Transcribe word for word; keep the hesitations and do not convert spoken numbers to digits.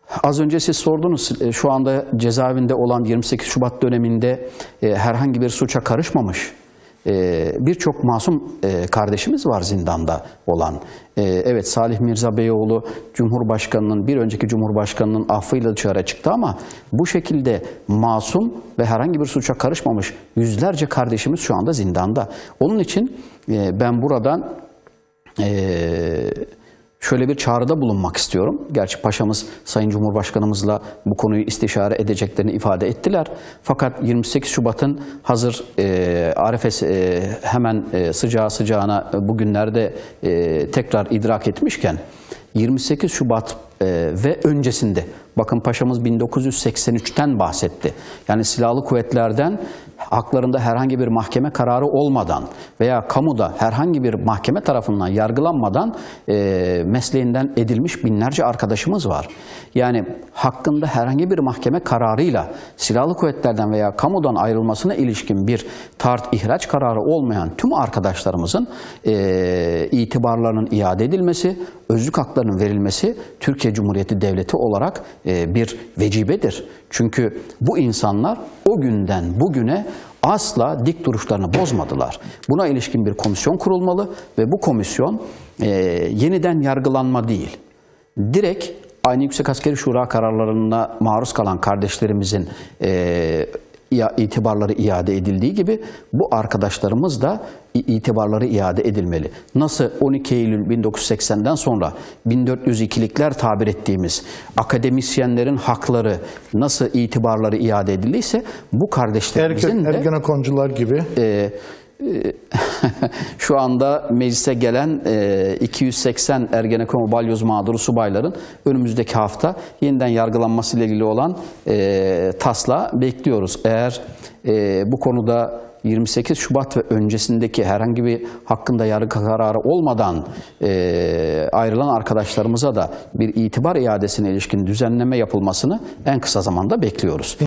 Az önce siz sordunuz, şu anda cezaevinde olan yirmi sekiz Şubat döneminde e, herhangi bir suça karışmamış e, birçok masum e, kardeşimiz var zindanda olan. E, evet, Salih Mirza Beyoğlu Cumhurbaşkanı'nın, bir önceki Cumhurbaşkanı'nın affıyla dışarı çıktı ama bu şekilde masum ve herhangi bir suça karışmamış yüzlerce kardeşimiz şu anda zindanda. Onun için e, ben buradan e, şöyle bir çağrıda bulunmak istiyorum. Gerçi Paşamız Sayın Cumhurbaşkanımızla bu konuyu istişare edeceklerini ifade ettiler. Fakat yirmi sekiz Şubat'ın hazır e, arifesi e, hemen e, sıcağı sıcağına bugünlerde e, tekrar idrak etmişken yirmi sekiz Şubat e, ve öncesinde, bakın Paşamız bin dokuz yüz seksen üç'ten bahsetti. Yani silahlı kuvvetlerden haklarında herhangi bir mahkeme kararı olmadan veya kamuda herhangi bir mahkeme tarafından yargılanmadan e, mesleğinden edilmiş binlerce arkadaşımız var. Yani hakkında herhangi bir mahkeme kararıyla silahlı kuvvetlerden veya kamudan ayrılmasına ilişkin bir tart ihraç kararı olmayan tüm arkadaşlarımızın e, itibarlarının iade edilmesi, özlük haklarının verilmesi Türkiye Cumhuriyeti Devleti olarak e, bir vecibedir. Çünkü bu insanlar o günden bugüne asla dik duruşlarını bozmadılar. Buna ilişkin bir komisyon kurulmalı ve bu komisyon e, yeniden yargılanma değil, direkt aynı Yüksek Askeri Şura kararlarına maruz kalan kardeşlerimizin e, itibarları iade edildiği gibi bu arkadaşlarımız da itibarları iade edilmeli. Nasıl on iki Eylül bin dokuz yüz seksen'den sonra bin dört yüz iki'likler tabir ettiğimiz akademisyenlerin hakları nasıl itibarları iade edildiyse bu kardeşlerimizin Erken, de Ergenekoncular gibi e, şu anda meclise gelen iki yüz seksen Ergenekon balyoz mağduru subayların önümüzdeki hafta yeniden yargılanması ile ilgili olan taslağı bekliyoruz. Eğer bu konuda yirmi sekiz Şubat ve öncesindeki herhangi bir hakkında yargı kararı olmadan ayrılan arkadaşlarımıza da bir itibar iadesine ilişkin düzenleme yapılmasını en kısa zamanda bekliyoruz.